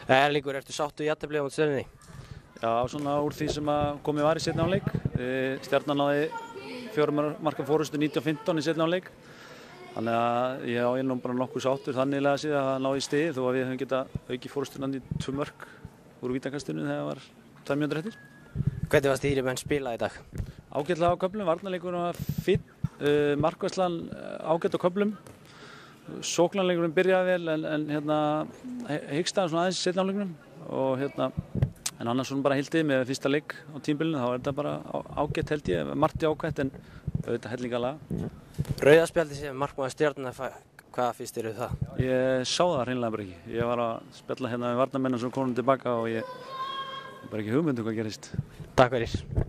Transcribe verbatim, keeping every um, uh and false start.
Erlingur, ertu sáttur í jafntefli á móti Stjörnunni? Já, svona úr því sem að komið var í seinni hálfleik. Stjarnan náði fjórum marka forystu nítján fimmtán í seinni hálfleik. Þannig að ég á ég nú bara nokkuð sáttur þannig að síðan að ná í stig þó að við höfum getað aukið forystuna í tvö mörk úr vítakastinu þegar það var tvær mínútur eftir. Hvernig varst Íramenn spila í dag? Ágætlega á köflum, varnarleikurinn var fínn, uh, markvarslan ágætt á köflum. Sóknarleikurinn byrjaði vel en, en hérna hikstaði svona aðeins í seinni hálfleiknum og hérna en annars svona bara hildið með fyrsta leik á tímabilinu þá er þetta bara ágætt held ég, margt ágætt en auðvitað hellingalega. Rauða spjaldi sem markmaður Stjörnunnar, hvað finnst þér um það? Ég sá það hreinlega bara ekki. Ég var að spjalla hérna með varnarmennina sem komum tilbaka og ég bara ekki hugmynd um hvað gerist. Takk fyrir.